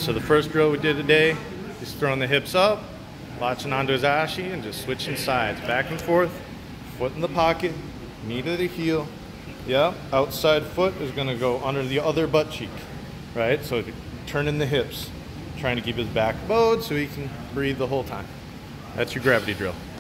so the first drill we did today, he's throwing the hips up, latching onto his Ashi, and just switching sides, back and forth, foot in the pocket, knee to the heel. Yep, outside foot is gonna go under the other butt cheek, right? So turning the hips, trying to keep his back bowed so he can breathe the whole time. That's your gravity drill.